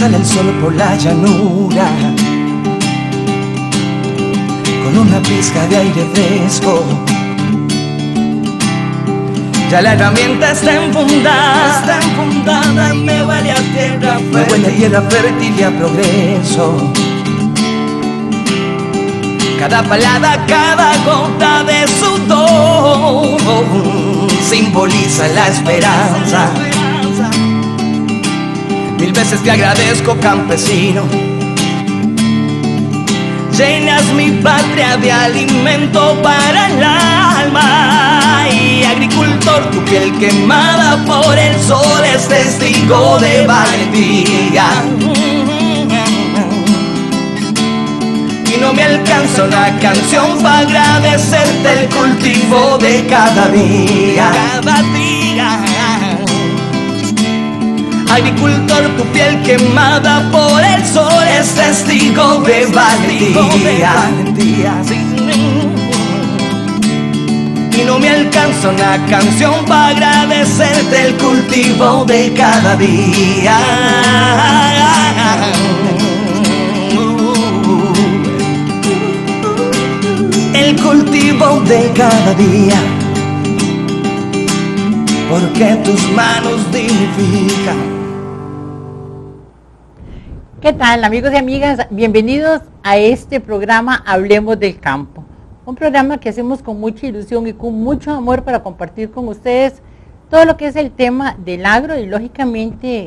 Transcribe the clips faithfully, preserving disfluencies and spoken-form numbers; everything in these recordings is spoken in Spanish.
Sale el sol por la llanura, con una pizca de aire fresco. Ya la herramienta está enfundada, está enfundada y me huele a tierra fértil, me huele a tierra fértil y a progreso. Cada palada, cada gota de sudor simboliza la esperanza. Mil veces te agradezco, campesino. Llenas mi patria de alimento para el alma. Y agricultor, tu piel quemada por el sol es testigo de valentía. Y no me alcanza una canción para agradecerte el cultivo de cada día. Cada día. Agricultor, tu piel quemada por el sol es testigo de valentía. Y no me alcanza una canción para agradecerte el cultivo de cada día. El cultivo de cada día, porque tus manos dignifican. ¿Qué tal, amigos y amigas? Bienvenidos a este programa Hablemos del Campo. Un programa que hacemos con mucha ilusión y con mucho amor para compartir con ustedes todo lo que es el tema del agro y lógicamente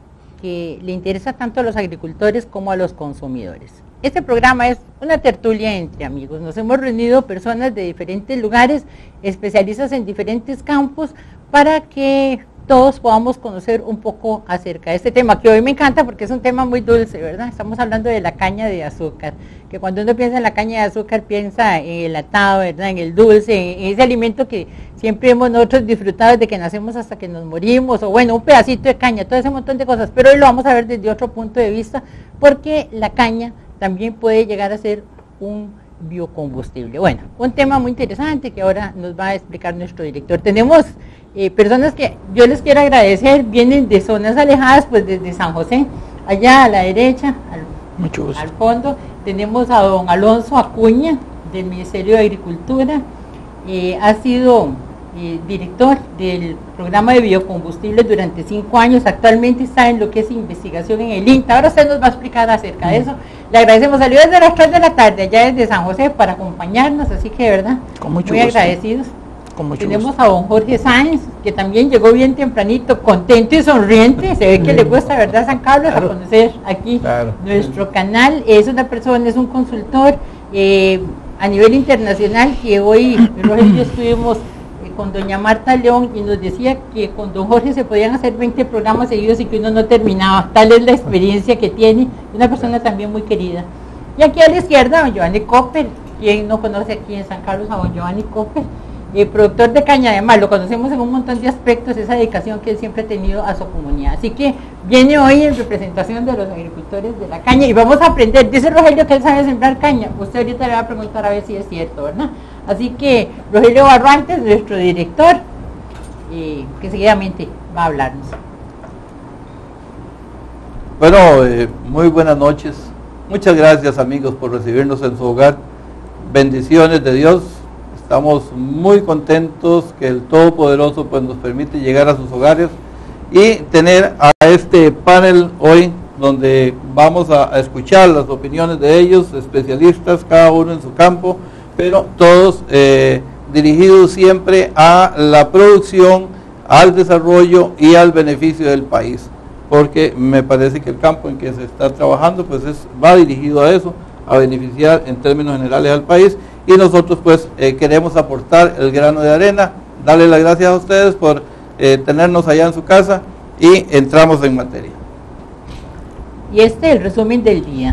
que le interesa tanto a los agricultores como a los consumidores. Este programa es una tertulia entre amigos. Nos hemos reunido personas de diferentes lugares, especialistas en diferentes campos, para que todos podamos conocer un poco acerca de este tema, que hoy me encanta porque es un tema muy dulce, ¿verdad? Estamos hablando de la caña de azúcar, que cuando uno piensa en la caña de azúcar piensa en el atado, ¿verdad? En el dulce, en ese alimento que siempre hemos nosotros disfrutado desde que nacemos hasta que nos morimos, o bueno, un pedacito de caña, todo ese montón de cosas, pero hoy lo vamos a ver desde otro punto de vista, porque la caña también puede llegar a ser un biocombustible. Bueno, un tema muy interesante que ahora nos va a explicar nuestro director. Tenemos eh, personas que yo les quiero agradecer, vienen de zonas alejadas, pues desde San José, allá a la derecha, al, Mucho gusto. al fondo, tenemos a don Alonso Acuña, del Ministerio de Agricultura, eh, ha sido eh, director del programa de biocombustibles durante cinco años, actualmente está en lo que es investigación en el INTA. Ahora usted nos va a explicar acerca de eso. Le agradecemos, salió desde las tres de la tarde, allá desde San José, para acompañarnos, así que de verdad, Con mucho muy gusto. agradecidos. Con mucho Tenemos gusto. a don Jorge Sáenz, que también llegó bien tempranito, contento y sonriente, se ve que le gusta, ¿verdad, San Carlos? Claro. A conocer aquí Claro. nuestro canal. Es una persona, es un consultor eh, a nivel internacional, que hoy, Rogelio y yo estuvimos eh, con doña Marta León y nos decía que con don Jorge se podían hacer veinte programas seguidos y que uno no terminaba. Tal es la experiencia que tiene, una persona también muy querida. Y aquí a la izquierda, don Giovanni Copper, quien no conoce aquí en San Carlos a don Giovanni Copper, el productor de caña. Además lo conocemos en un montón de aspectos, esa dedicación que él siempre ha tenido a su comunidad. Así que viene hoy en representación de los agricultores de la caña y vamos a aprender. Dice Rogelio que él sabe sembrar caña, usted ahorita le va a preguntar a ver si es cierto, ¿verdad? Así que Rogelio Barrantes, nuestro director, eh, que seguidamente va a hablarnos. Bueno, eh, muy buenas noches. Muchas gracias, amigos, por recibirnos en su hogar. Bendiciones de Dios. Estamos muy contentos que el Todopoderoso pues nos permite llegar a sus hogares y tener a este panel hoy donde vamos a, a escuchar las opiniones de ellos, especialistas, cada uno en su campo, pero todos eh, dirigidos siempre a la producción, al desarrollo y al beneficio del país, porque me parece que el campo en que se está trabajando pues es, va dirigido a eso, a beneficiar en términos generales al país, y nosotros pues eh, queremos aportar el grano de arena. Darle las gracias a ustedes por eh, tenernos allá en su casa y entramos en materia. Y este es el resumen del día.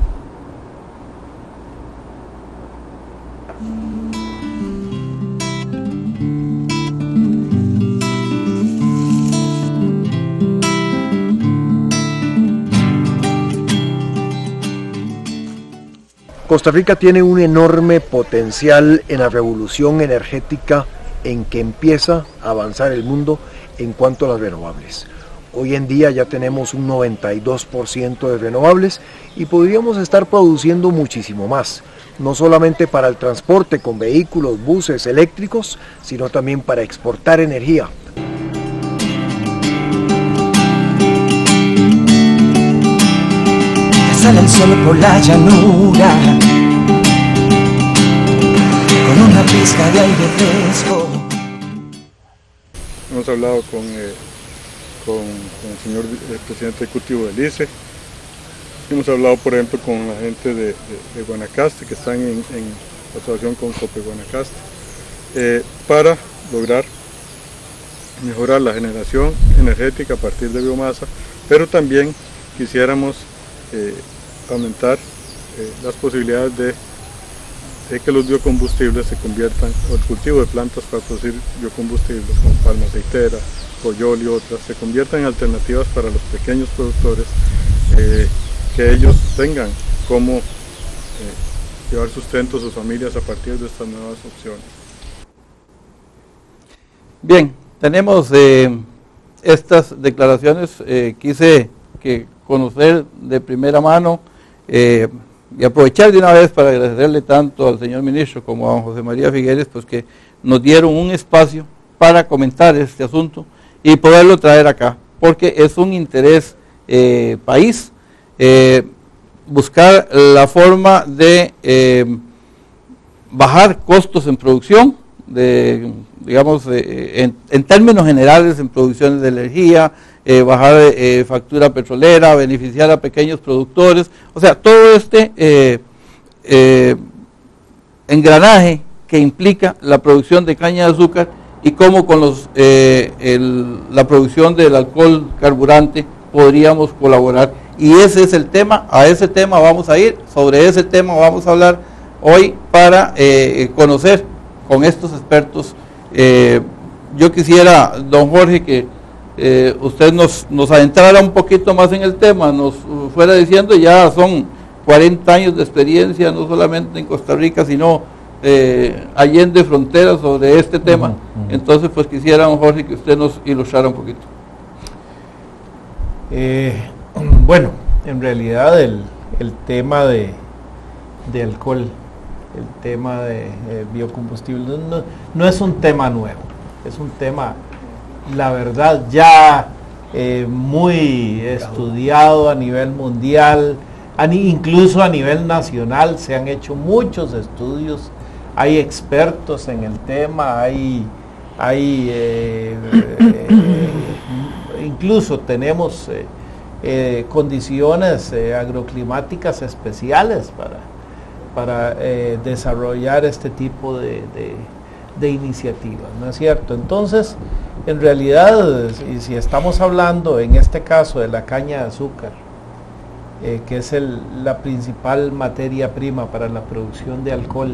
Costa Rica tiene un enorme potencial en la revolución energética en que empieza a avanzar el mundo en cuanto a las renovables. Hoy en día ya tenemos un noventa y dos por ciento de renovables y podríamos estar produciendo muchísimo más, no solamente para el transporte con vehículos, buses eléctricos, sino también para exportar energía. Sale el sol por la llanura con una pizca de aire fresco. Hemos hablado con, eh, con, con el señor el presidente ejecutivo del I C E. Hemos hablado, por ejemplo, con la gente de, de, de Guanacaste, que están en, en asociación con Cope Guanacaste, eh, para lograr mejorar la generación energética a partir de biomasa, pero también quisiéramos eh, aumentar eh, las posibilidades de, de que los biocombustibles se conviertan, o el cultivo de plantas para producir biocombustibles como palma aceitera, coyol y otras, se conviertan en alternativas para los pequeños productores, eh, que ellos tengan cómo eh, llevar sustento a sus familias a partir de estas nuevas opciones. Bien, tenemos eh, estas declaraciones, eh, quise que conocer de primera mano eh, y aprovechar de una vez para agradecerle tanto al señor ministro como a don José María Figueres, pues que nos dieron un espacio para comentar este asunto y poderlo traer acá, porque es un interés eh, país, eh, buscar la forma de eh, bajar costos en producción, de, digamos, eh, en, en términos generales en producciones de energía, eh, bajar eh, factura petrolera, beneficiar a pequeños productores, o sea, todo este eh, eh, engranaje que implica la producción de caña de azúcar y cómo con los, eh, el, la producción del alcohol carburante podríamos colaborar. Y ese es el tema, a ese tema vamos a ir, sobre ese tema vamos a hablar hoy para eh, conocer con estos expertos. Eh, yo quisiera, don Jorge, que eh, usted nos, nos adentrara un poquito más en el tema, nos fuera diciendo, ya son cuarenta años de experiencia, no solamente en Costa Rica, sino eh, allende fronteras sobre este tema. Uh-huh, uh-huh. Entonces, pues quisiera, don Jorge, que usted nos ilustrara un poquito. Eh, bueno, en realidad el, el tema de, de alcohol, el tema de eh, biocombustibles, no, no es un tema nuevo, es un tema, la verdad, ya eh, muy estudiado a nivel mundial, a ni, incluso a nivel nacional se han hecho muchos estudios, hay expertos en el tema, hay, hay eh, eh, incluso tenemos eh, eh, condiciones eh, agroclimáticas especiales para, para eh, desarrollar este tipo de, de, de iniciativas, ¿no es cierto? Entonces, en realidad, si, si estamos hablando en este caso de la caña de azúcar, eh, que es el, la principal materia prima para la producción de alcohol,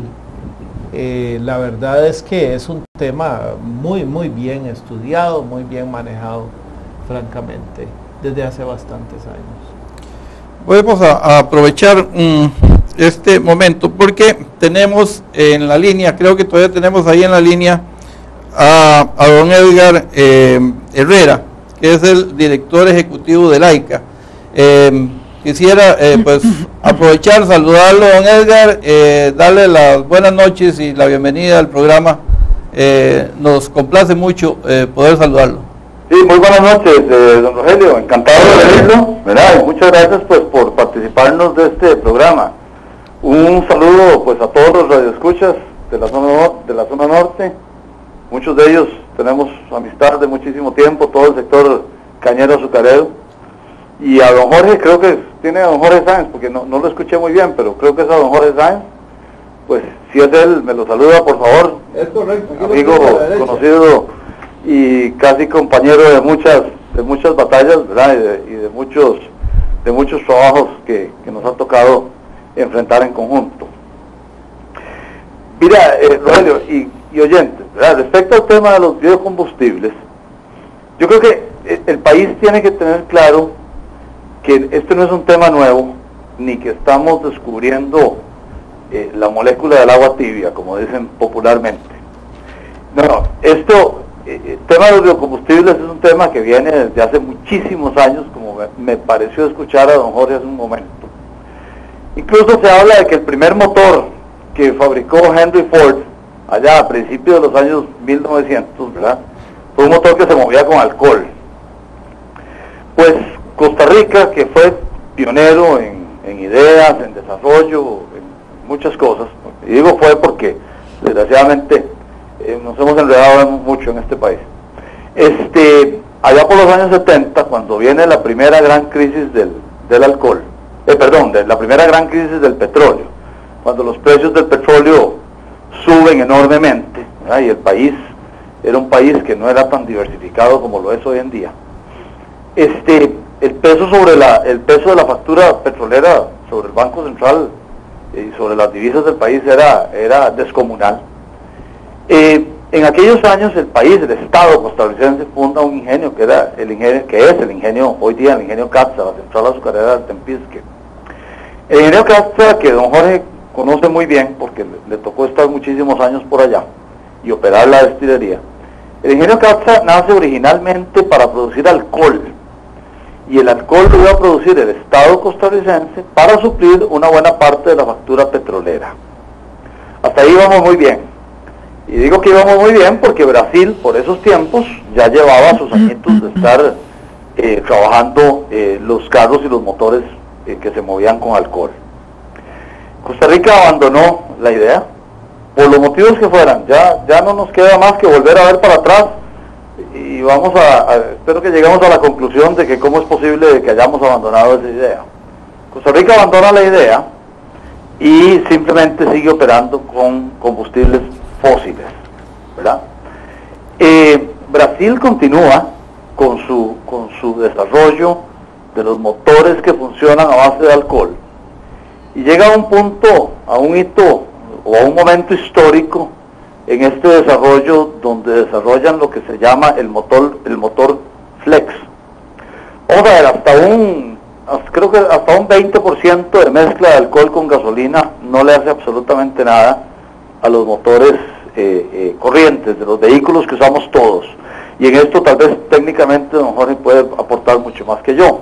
eh, la verdad es que es un tema muy, muy bien estudiado, muy bien manejado, francamente, desde hace bastantes años. Vamos a, a aprovechar um, este momento porque tenemos en la línea, creo que todavía tenemos ahí en la línea a, a don Edgar eh, Herrera, que es el director ejecutivo de Laica. Eh, quisiera eh, pues aprovechar, saludarlo, don Edgar, eh, darle las buenas noches y la bienvenida al programa. Eh, nos complace mucho eh, poder saludarlo. Sí, muy buenas noches, eh, don Rogelio, encantado de verlo, ¿verdad? Y muchas gracias pues por participarnos de este programa. Un saludo pues a todos los radioescuchas de la zona de la zona norte, muchos de ellos tenemos amistad de muchísimo tiempo, todo el sector cañero azucarero, y a don Jorge, creo que tiene a don Jorge Sáenz, porque no, no lo escuché muy bien, pero creo que es a don Jorge Sáenz, pues si es él, me lo saluda por favor. Es correcto. Amigo conocido y casi compañero de muchas de muchas batallas, ¿verdad? Y de, y de muchos de muchos trabajos que, que nos ha tocado enfrentar en conjunto. Mira, eh, Rogelio y, y oyentes, ¿verdad? Respecto al tema de los biocombustibles, yo creo que el país tiene que tener claro que este no es un tema nuevo, ni que estamos descubriendo eh, la molécula del agua tibia, como dicen popularmente. No, no, esto el tema de los biocombustibles es un tema que viene desde hace muchísimos años, como me, me pareció escuchar a don Jorge hace un momento. Incluso se habla de que el primer motor que fabricó Henry Ford, allá a principios de los años mil novecientos, ¿verdad?, fue un motor que se movía con alcohol. Pues Costa Rica, que fue pionero en, en ideas, en desarrollo, en muchas cosas, y digo fue porque desgraciadamente eh, nos hemos enredado mucho en este país. Este, allá por los años setenta, cuando viene la primera gran crisis del, del alcohol, eh, perdón, de la primera gran crisis del petróleo, cuando los precios del petróleo suben enormemente, ¿verdad?, y el país era un país que no era tan diversificado como lo es hoy en día, este, el peso sobre la, el peso de la factura petrolera sobre el Banco Central y sobre las divisas del país era, era descomunal. Eh, en aquellos años el país, el Estado costarricense, funda un ingenio que era el ingenio, que es el ingenio, hoy día el ingenio Catza, la central azucarera del Tempisque. El ingenio Catza, que don Jorge conoce muy bien, porque le, le tocó estar muchísimos años por allá y operar la destilería. El ingenio Catza nace originalmente para producir alcohol, y el alcohol lo iba a producir el Estado costarricense para suplir una buena parte de la factura petrolera. Hasta ahí íbamos muy bien. Y digo que íbamos muy bien porque Brasil, por esos tiempos, ya llevaba sus añitos de estar eh, trabajando eh, los carros y los motores eh, que se movían con alcohol. Costa Rica abandonó la idea, por los motivos que fueran. Ya, ya no nos queda más que volver a ver para atrás, y vamos a, a, espero que lleguemos a la conclusión de que cómo es posible de que hayamos abandonado esa idea. Costa Rica abandona la idea y simplemente sigue operando con combustibles fósiles, ¿verdad? Eh, Brasil continúa con su, con su desarrollo de los motores que funcionan a base de alcohol, y llega a un punto, a un hito o a un momento histórico en este desarrollo, donde desarrollan lo que se llama el motor, el motor flex. Vamos a ver, hasta un, creo que hasta un veinte por ciento de mezcla de alcohol con gasolina no le hace absolutamente nada a los motores eh, eh, corrientes de los vehículos que usamos todos. Y en esto tal vez técnicamente don Jorge puede aportar mucho más que yo.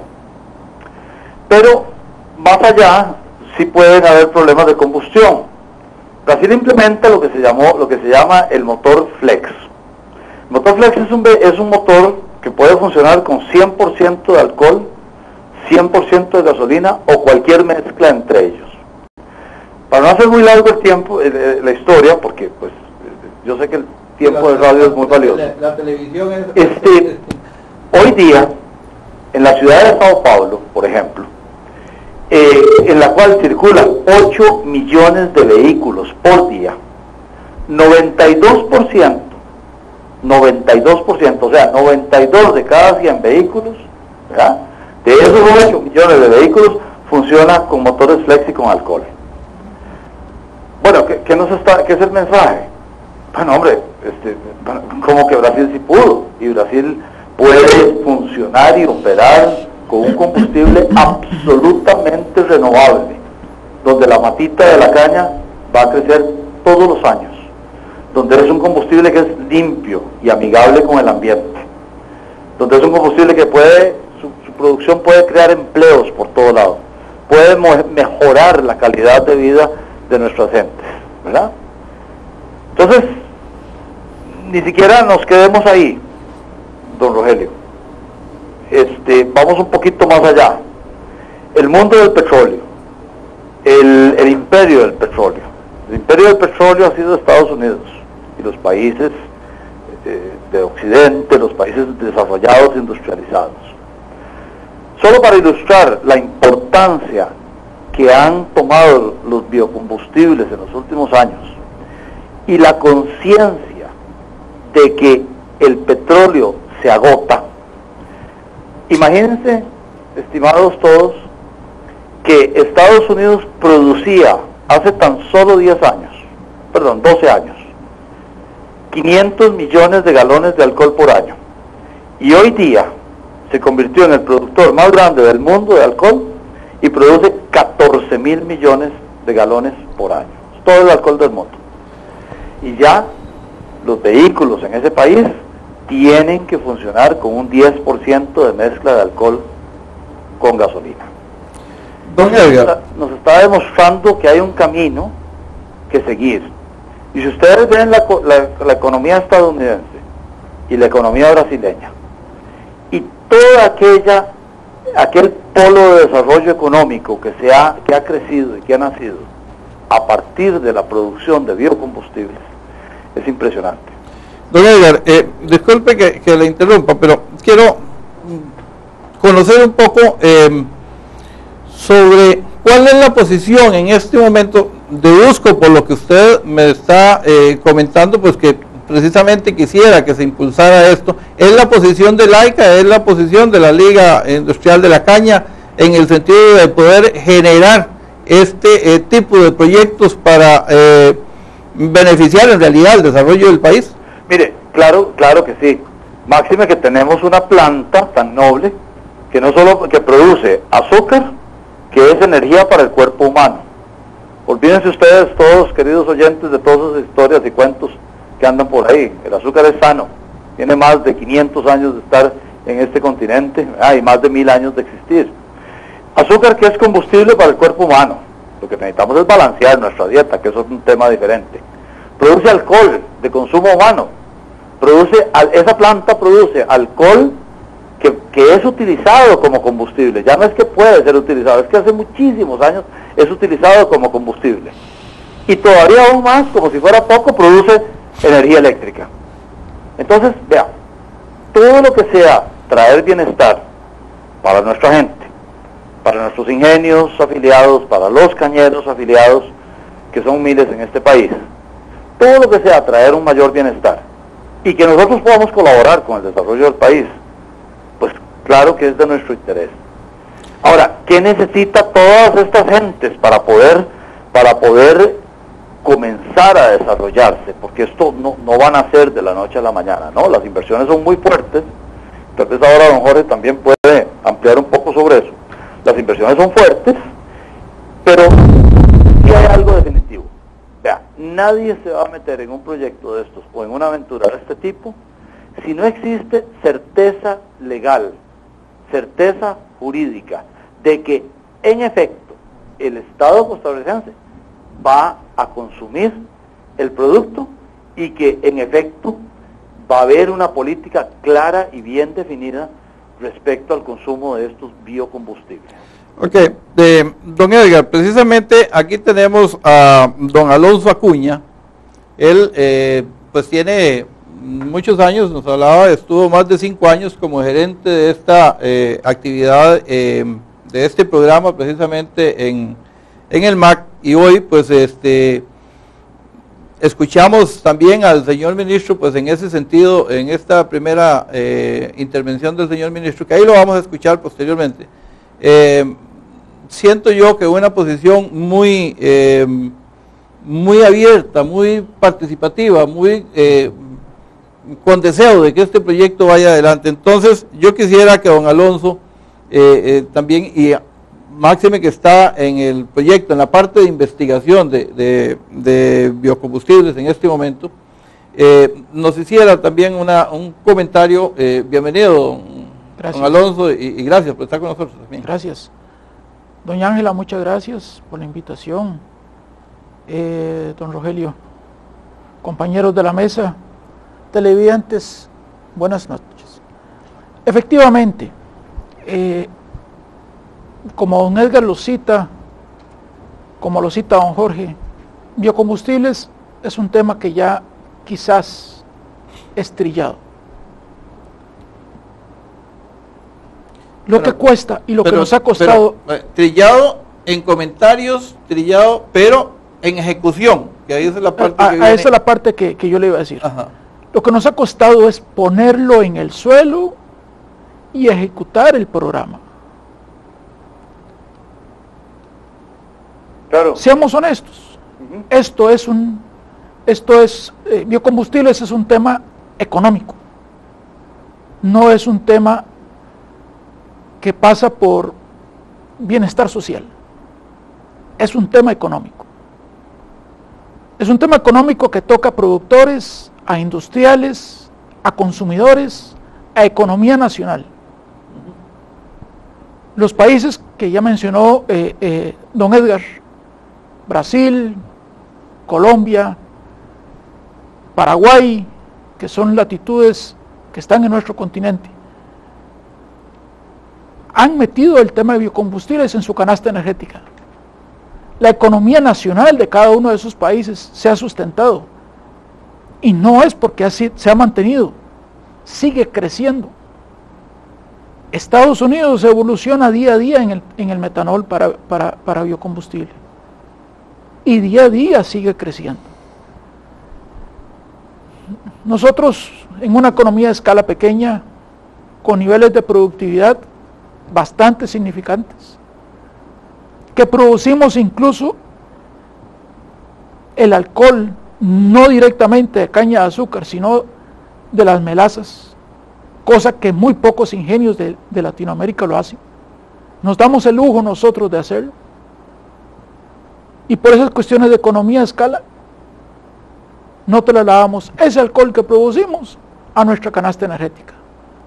Pero más allá, sí pueden haber problemas de combustión. Brasil implementa lo que se llamó, lo que se llama el motor flex. El motor flex es un, es un motor que puede funcionar con cien por ciento de alcohol, cien por ciento de gasolina o cualquier mezcla entre ellos. Para no hacer muy largo el tiempo, eh, la historia, porque pues yo sé que el tiempo de radio es muy valioso. La, la televisión es... Este, hoy día, en la ciudad de Sao Paulo, por ejemplo, Eh, en la cual circulan ocho millones de vehículos por día, noventa y dos por ciento, noventa y dos por ciento, o sea, noventa y dos de cada cien vehículos, ¿verdad?, de esos ocho millones de vehículos funciona con motores flex y con alcohol. Bueno, ¿qué, qué, nos está, qué es el mensaje? Bueno, hombre, este, como que Brasil sí pudo, y Brasil puede funcionar y operar con un combustible absolutamente renovable, donde la matita de la caña va a crecer todos los años, donde es un combustible que es limpio y amigable con el ambiente, donde es un combustible que puede, su, su producción puede crear empleos por todo lado, puede mejorar la calidad de vida de nuestras gentes, ¿verdad? Entonces, ni siquiera nos quedemos ahí, don Rogelio. Este, vamos un poquito más allá. El mundo del petróleo, el, el imperio del petróleo. El imperio del petróleo ha sido Estados Unidos y los países eh, de Occidente, los países desarrollados, industrializados. Solo para ilustrar la importancia que han tomado los biocombustibles en los últimos años y la conciencia de que el petróleo se agota. Imagínense, estimados todos, que Estados Unidos producía hace tan solo diez años, perdón, doce años, quinientos millones de galones de alcohol por año, y hoy día se convirtió en el productor más grande del mundo de alcohol y produce catorce mil millones de galones por año, todo el alcohol del mundo. Y ya los vehículos en ese país tienen que funcionar con un diez por ciento de mezcla de alcohol con gasolina. Don Nos Edgar, está, nos está demostrando que hay un camino que seguir. Y si ustedes ven la, la, la economía estadounidense y la economía brasileña, y toda aquella, aquel polo de desarrollo económico que, se ha, que ha crecido y que ha nacido a partir de la producción de biocombustibles, es impresionante. don Edgar, eh, disculpe que, que le interrumpa, pero quiero conocer un poco eh, sobre cuál es la posición en este momento. Deduzco por lo que usted me está eh, comentando, pues que precisamente quisiera que se impulsara esto. ¿Es la posición de Laica, es la posición de la Liga Industrial de la Caña, en el sentido de poder generar este eh, tipo de proyectos para eh, beneficiar en realidad el desarrollo del país? Mire, claro, claro que sí. Máxime que tenemos una planta tan noble que no solo que produce azúcar, que es energía para el cuerpo humano. Olvídense ustedes, todos queridos oyentes, de todas esas historias y cuentos que andan por ahí. El azúcar es sano, tiene más de quinientos años de estar en este continente, ah, y más de mil años de existir. Azúcar que es combustible para el cuerpo humano. Lo que necesitamos es balancear nuestra dieta, que eso es un tema diferente. Produce alcohol de consumo humano. Produce, esa planta produce alcohol que, que es utilizado como combustible. Ya no es que puede ser utilizado, es que hace muchísimos años es utilizado como combustible. Y todavía aún más, como si fuera poco, produce energía eléctrica. Entonces, vea, todo lo que sea traer bienestar para nuestra gente, para nuestros ingenios afiliados, para los cañeros afiliados, que son miles en este país, todo lo que sea traer un mayor bienestar y que nosotros podamos colaborar con el desarrollo del país, pues claro que es de nuestro interés. Ahora, ¿qué necesita todas estas gentes para poder, para poder comenzar a desarrollarse? Porque esto no, no va a nacer de la noche a la mañana, ¿no? Las inversiones son muy fuertes. Entonces ahora don Jorge también puede ampliar un poco sobre eso. Las inversiones son fuertes, pero sí hay algo definitivo. Vea, nadie se va a meter en un proyecto de estos o en una aventura de este tipo si no existe certeza legal, certeza jurídica, de que en efecto el Estado costarricense va a consumir el producto y que en efecto va a haber una política clara y bien definida respecto al consumo de estos biocombustibles. Ok, eh, don Edgar, precisamente aquí tenemos a don Alonso Acuña. Él eh, pues tiene muchos años, nos hablaba, estuvo más de cinco años como gerente de esta eh, actividad, eh, de este programa precisamente en, en el M A C, y hoy pues este escuchamos también al señor ministro pues en ese sentido, en esta primera eh, intervención del señor ministro, que ahí lo vamos a escuchar posteriormente. Eh, siento yo que una posición muy eh, muy abierta, muy participativa, muy eh, con deseo de que este proyecto vaya adelante. Entonces yo quisiera que don Alonso eh, eh, también, y máxime que está en el proyecto, en la parte de investigación de, de, de biocombustibles en este momento, eh, nos hiciera también una, un comentario. Eh, bienvenido, don, don Alonso, y, y gracias por estar con nosotros también. Gracias. Doña Ángela, muchas gracias por la invitación. Eh, don Rogelio, compañeros de la mesa, televidentes, buenas noches. Efectivamente, eh, como don Edgar lo cita, como lo cita don Jorge, biocombustibles es un tema que ya quizás es trillado. Lo pero, que cuesta y lo pero, que nos ha costado... Pero, trillado en comentarios, trillado, pero en ejecución, que ahí es la parte a, que a viene... esa es la parte que, que yo le iba a decir. Ajá. Lo que nos ha costado es ponerlo en el suelo y ejecutar el programa. Claro. Seamos honestos. Uh-huh. Esto es un, esto es, eh, biocombustibles es un tema económico. No es un tema que pasa por bienestar social. Es un tema económico. Es un tema económico que toca a productores, a industriales, a consumidores, a economía nacional. Los países que ya mencionó eh, eh, don Edgar, Brasil, Colombia, Paraguay, que son latitudes que están en nuestro continente, han metido el tema de biocombustibles en su canasta energética. La economía nacional de cada uno de esos países se ha sustentado, y no es porque así se ha mantenido, sigue creciendo. Estados Unidos evoluciona día a día en el, en el metanol para, para, para biocombustible, y día a día sigue creciendo. Nosotros, en una economía de escala pequeña, con niveles de productividad bastante significantes, que producimos incluso el alcohol, no directamente de caña de azúcar, sino de las melazas, cosa que muy pocos ingenios de, de Latinoamérica lo hacen. Nos damos el lujo nosotros de hacerlo, y por esas cuestiones de economía de escala, no trasladamos ese alcohol que producimos a nuestra canasta energética.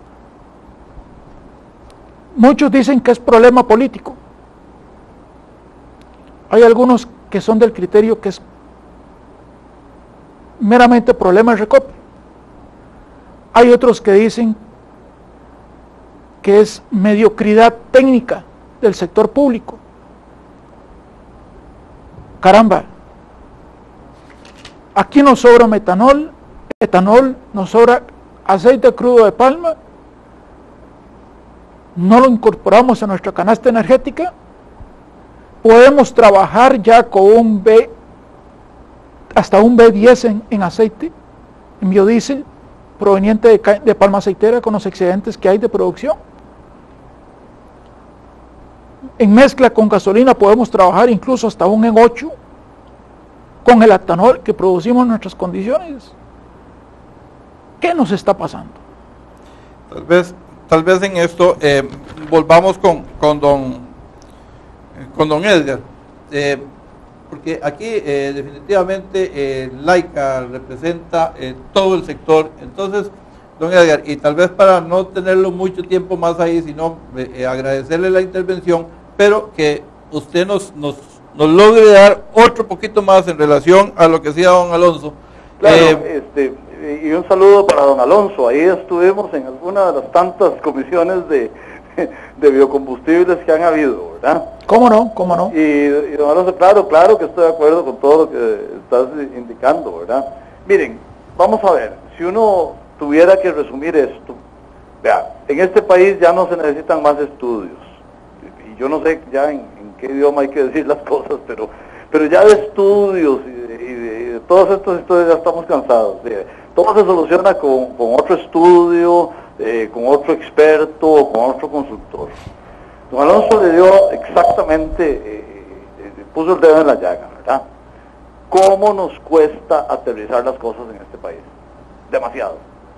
Muchos dicen que es problema político. Hay algunos que son del criterio que es meramente problema de recopio. Hay otros que dicen que es mediocridad técnica del sector público. Caramba, aquí nos sobra metanol, etanol, nos sobra aceite crudo de palma, no lo incorporamos a nuestra canasta energética. Podemos trabajar ya con un B, hasta un B diez en, en aceite, en biodiesel, proveniente de, de palma aceitera, con los excedentes que hay de producción. En mezcla con gasolina podemos trabajar incluso hasta un E ocho, con el etanol que producimos en nuestras condiciones. ¿Qué nos está pasando? Tal vez, tal vez en esto eh, volvamos con, con don con don Edgar, eh, porque aquí eh, definitivamente eh, Laica representa eh, todo el sector. Entonces, don Edgar, y tal vez para no tenerlo mucho tiempo más ahí, sino eh, agradecerle la intervención, pero que usted nos, nos, nos logre dar otro poquito más en relación a lo que decía don Alonso. Claro, eh, este, y un saludo para don Alonso. Ahí estuvimos en alguna de las tantas comisiones de, de biocombustibles que han habido, ¿verdad? ¿Cómo no? ¿Cómo no? Y, y don Alonso, claro, claro que estoy de acuerdo con todo lo que estás indicando, ¿verdad? Miren, vamos a ver, si uno tuviera que resumir esto, vea, en este país ya no se necesitan más estudios, y yo no sé ya en, en qué idioma hay que decir las cosas, pero, pero ya de estudios y de, y de, y de todos estos estudios ya estamos cansados. De, todo se soluciona con, con otro estudio, eh, con otro experto, con otro consultor. Don Alonso le dio exactamente, eh, eh, puso el dedo en la llaga, ¿verdad? ¿Cómo nos cuesta aterrizar las cosas en este país? Demasiado.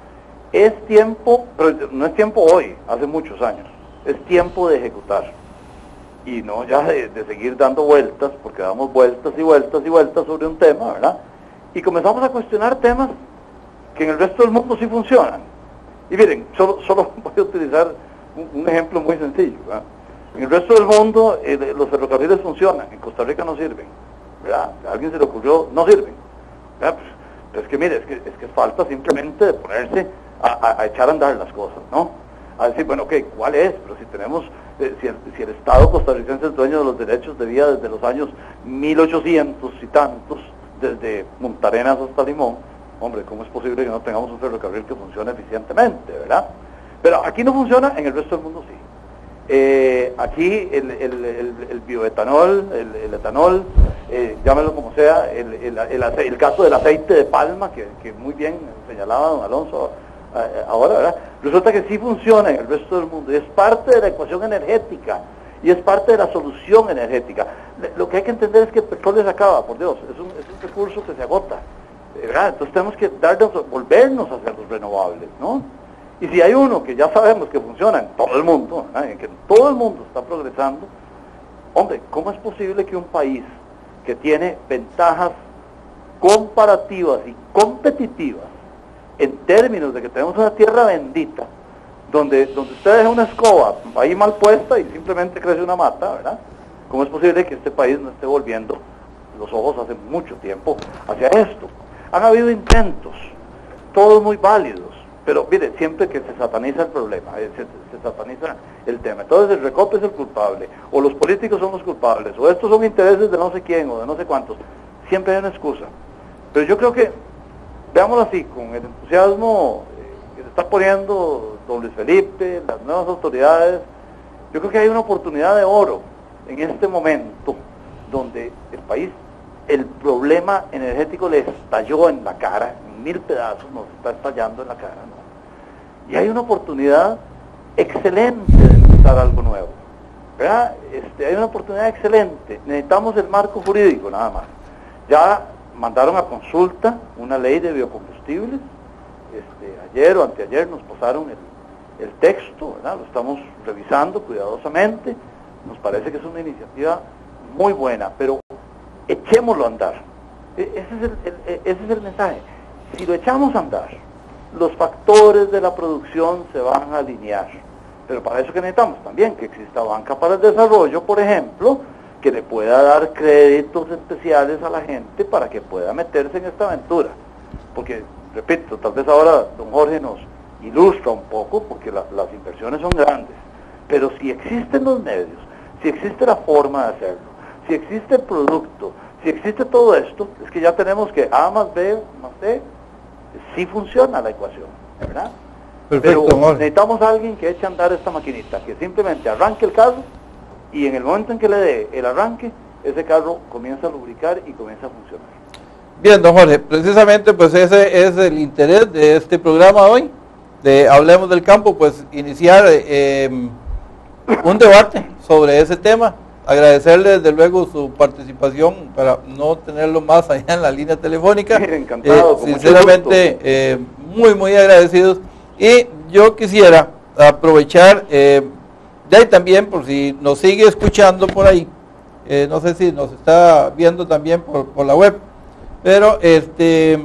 Es tiempo, pero no es tiempo hoy, hace muchos años, es tiempo de ejecutar. Y no ya de, de seguir dando vueltas, porque damos vueltas y vueltas y vueltas sobre un tema, ¿verdad? Y comenzamos a cuestionar temas que en el resto del mundo sí funcionan. Y miren, solo, solo voy a utilizar un, un ejemplo muy sencillo, ¿verdad? En el resto del mundo eh, los ferrocarriles funcionan, en Costa Rica no sirven, ¿verdad? A alguien se le ocurrió, no sirven, ¿verdad? Pues, pero es que mire, es que, es que falta simplemente de ponerse a, a, a echar a andar las cosas, ¿no? A decir, bueno, ok, ¿cuál es? Pero si tenemos, eh, si, el, si el Estado costarricense es dueño de los derechos de vía desde los años mil ochocientos y tantos, desde Punta Arenas hasta Limón, hombre, ¿cómo es posible que no tengamos un ferrocarril que funcione eficientemente, verdad? Pero aquí no funciona, en el resto del mundo sí. Eh, aquí el, el, el, el bioetanol, el, el etanol, eh, llámelo como sea, el, el, el, el caso del aceite de palma, que, que muy bien señalaba don Alonso eh, ahora, ¿verdad? Resulta que sí funciona en el resto del mundo y es parte de la ecuación energética y es parte de la solución energética. Lo que hay que entender es que el petróleo se acaba, por Dios, es un, es un recurso que se agota, ¿verdad? Entonces tenemos que darnos, volvernos hacia los renovables, ¿no? Y si hay uno que ya sabemos que funciona en todo el mundo, ¿verdad? En que todo el mundo está progresando, hombre, ¿cómo es posible que un país que tiene ventajas comparativas y competitivas en términos de que tenemos una tierra bendita, donde, donde usted deja una escoba ahí mal puesta y simplemente crece una mata, ¿verdad? ¿Cómo es posible que este país no esté volviendo los ojos hace mucho tiempo hacia esto? Han habido intentos, todos muy válidos, pero mire, siempre que se sataniza el problema, se, se sataniza el tema, entonces el Recope es el culpable, o los políticos son los culpables, o estos son intereses de no sé quién, o de no sé cuántos, siempre hay una excusa. Pero yo creo que, veámoslo así, con el entusiasmo eh, que se está poniendo don Luis Felipe, las nuevas autoridades, yo creo que hay una oportunidad de oro en este momento, donde el país, el problema energético le estalló en la cara, en mil pedazos nos está estallando en la cara, ¿no? Y hay una oportunidad excelente de empezar algo nuevo, ¿verdad? Este, hay una oportunidad excelente, necesitamos el marco jurídico nada más. Ya mandaron a consulta una ley de biocombustibles, este, ayer o anteayer nos pasaron el, el texto, ¿verdad? Lo estamos revisando cuidadosamente, nos parece que es una iniciativa muy buena, pero echémoslo a andar. E- ese es el, el, ese es el mensaje. Si lo echamos a andar, los factores de la producción se van a alinear. Pero para eso que necesitamos también que exista banca para el desarrollo, por ejemplo, que le pueda dar créditos especiales a la gente para que pueda meterse en esta aventura. Porque, repito, tal vez ahora don Jorge nos ilustra un poco, porque la, las inversiones son grandes, pero si existen los medios, si existe la forma de hacerlo, si existe el producto, si existe todo esto, es que ya tenemos que A más B más C, sí funciona la ecuación, ¿verdad? Perfecto, Pero Jorge. necesitamos a alguien que eche a andar esta maquinita, que simplemente arranque el carro, y en el momento en que le dé el arranque, ese carro comienza a lubricar y comienza a funcionar. Bien, don Jorge, precisamente pues ese es el interés de este programa hoy, de Hablemos del Campo, pues iniciar eh, un debate sobre ese tema. Agradecerle desde luego su participación para no tenerlo más allá en la línea telefónica. Sí, encantado, Eh, con sinceramente, mucho eh, muy, muy agradecidos. Y yo quisiera aprovechar, eh, de ahí también, por si nos sigue escuchando por ahí, eh, no sé si nos está viendo también por, por la web, pero este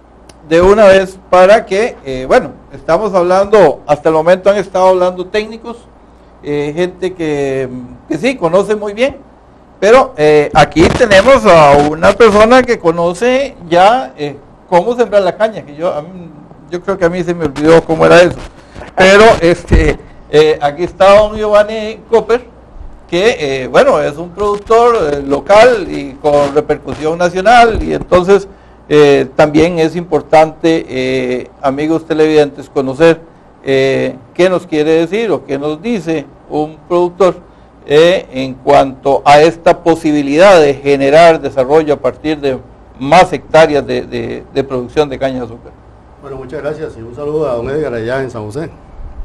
de una vez para que, eh, bueno, estamos hablando, hasta el momento han estado hablando técnicos, eh, gente que, que sí, conoce muy bien, pero eh, aquí tenemos a una persona que conoce ya eh, cómo sembrar la caña, que yo, a mí, yo creo que a mí se me olvidó cómo era eso, pero este, eh, aquí está don Giovanni Copper, que eh, bueno, es un productor eh, local y con repercusión nacional, y entonces eh, también es importante, eh, amigos televidentes, conocer eh, qué nos quiere decir o qué nos dice un productor eh, en cuanto a esta posibilidad de generar desarrollo a partir de más hectáreas de, de, de producción de caña de azúcar. Bueno, muchas gracias y un saludo a don Edgar allá en San José.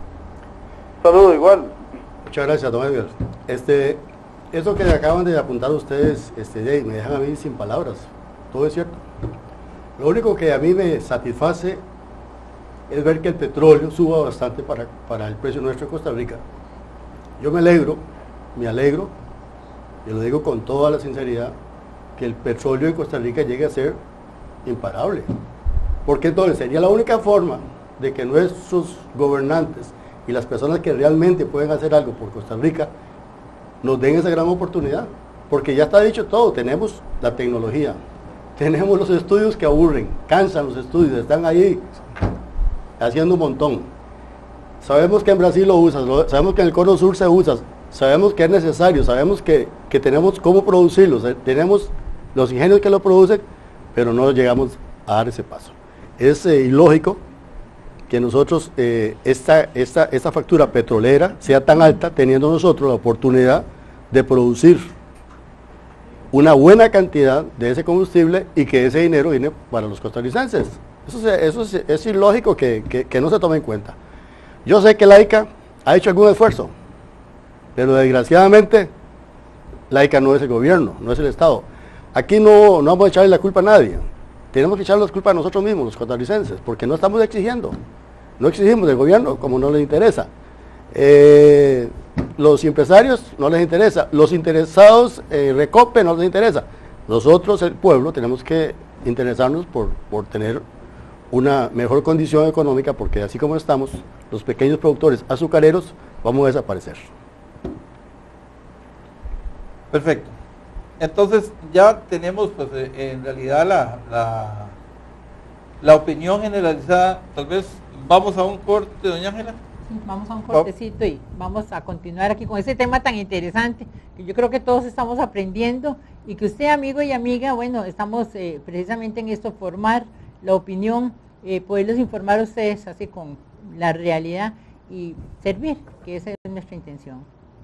Saludo igual. Muchas gracias, don Edgar. Este, eso que acaban de apuntar ustedes, este, Jay, me dejan a mí sin palabras. Todo es cierto. Lo único que a mí me satisface es ver que el petróleo suba bastante para, para el precio nuestro de Costa Rica. Yo me alegro, me alegro, y lo digo con toda la sinceridad, que el petróleo en Costa Rica llegue a ser imparable. Porque entonces sería la única forma de que nuestros gobernantes y las personas que realmente pueden hacer algo por Costa Rica nos den esa gran oportunidad. Porque ya está dicho todo, tenemos la tecnología, tenemos los estudios que aburren, cansan los estudios, están ahí haciendo un montón. Sabemos que en Brasil lo usan, lo, sabemos que en el Cono Sur se usa, sabemos que es necesario, sabemos que, que tenemos cómo producirlo, tenemos los ingenios que lo producen, pero no llegamos a dar ese paso. Es eh, ilógico que nosotros, eh, esta, esta, esta factura petrolera sea tan alta, teniendo nosotros la oportunidad de producir una buena cantidad de ese combustible y que ese dinero viene para los costarricenses. Eso, se, eso es, es ilógico que, que, que no se tome en cuenta. Yo sé que la I C A ha hecho algún esfuerzo, pero desgraciadamente la I C A no es el gobierno, no es el Estado. Aquí no, no vamos a echarle la culpa a nadie. Tenemos que echarle la culpa a nosotros mismos, los costarricenses, porque no estamos exigiendo. No exigimos del gobierno como no les interesa. Eh, los empresarios no les interesa. Los interesados, eh, Recope, no les interesa. Nosotros, el pueblo, tenemos que interesarnos por, por tener una mejor condición económica, porque así como estamos, los pequeños productores azucareros vamos a desaparecer. Perfecto. Entonces ya tenemos pues en realidad la, la, la opinión generalizada. Tal vez vamos a un corte, doña Ángela. Sí, vamos a un cortecito y vamos a continuar aquí con ese tema tan interesante que yo creo que todos estamos aprendiendo y que usted, amigo y amiga, bueno, estamos eh, precisamente en esto, formar la opinión, eh, poderlos informar a ustedes así con la realidad y servir, que esa es nuestra intención.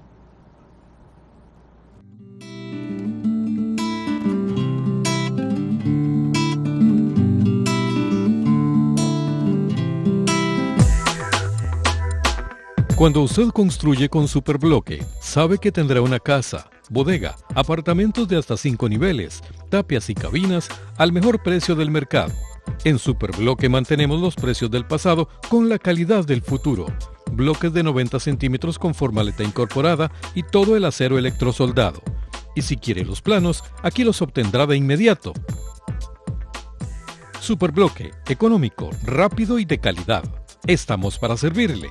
Cuando usted construye con Superbloque, sabe que tendrá una casa, bodega, apartamentos de hasta cinco niveles, tapias y cabinas al mejor precio del mercado. En Superbloque mantenemos los precios del pasado con la calidad del futuro. Bloques de noventa centímetros con formaleta incorporada y todo el acero electrosoldado. Y si quiere los planos, aquí los obtendrá de inmediato. Superbloque, económico, rápido y de calidad. Estamos para servirle.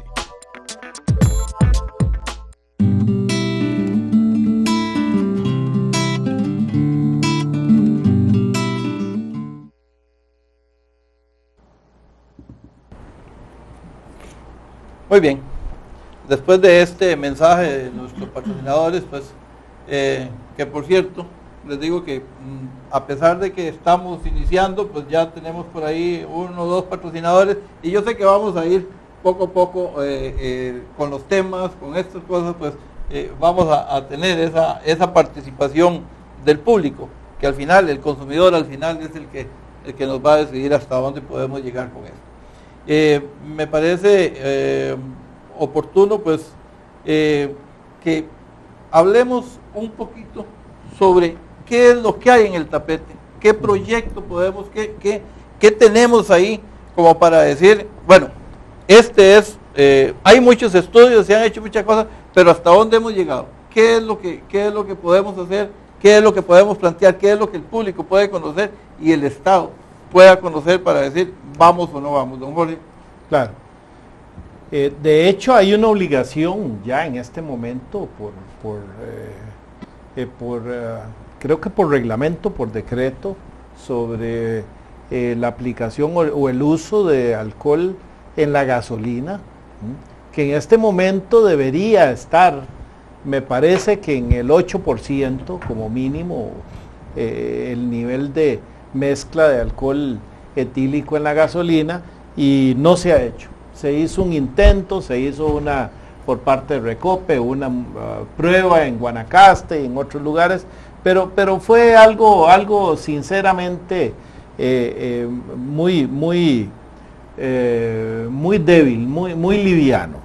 Muy bien, después de este mensaje de nuestros patrocinadores, pues, eh, que por cierto, les digo que mm, a pesar de que estamos iniciando, pues ya tenemos por ahí uno o dos patrocinadores, y yo sé que vamos a ir poco a poco eh, eh, con los temas, con estas cosas, pues eh, vamos a, a tener esa, esa participación del público, que al final, el consumidor al final es el que, el que nos va a decidir hasta dónde podemos llegar con esto. Eh, me parece eh, oportuno pues eh, que hablemos un poquito sobre qué es lo que hay en el tapete, qué proyecto podemos, qué, qué, qué tenemos ahí como para decir, bueno, este es, eh, hay muchos estudios, se han hecho muchas cosas, pero hasta dónde hemos llegado, qué es lo que, qué es lo que podemos hacer, qué es lo que podemos plantear, qué es lo que el público puede conocer y el Estado pueda conocer para decir vamos o no vamos, don Jorge. Claro. Eh, de hecho, hay una obligación ya en este momento por, por, eh, eh, por eh, creo que por reglamento, por decreto, sobre eh, la aplicación o, o el uso de alcohol en la gasolina, ¿sí? Que en este momento debería estar, me parece que en el ocho por ciento como mínimo, eh, el nivel de mezcla de alcohol etílico en la gasolina, y no se ha hecho. Se hizo un intento, se hizo una por parte de Recope, una uh, prueba en Guanacaste y en otros lugares, pero, pero fue algo, algo sinceramente eh, eh, muy, muy, eh, muy débil, muy, muy liviano.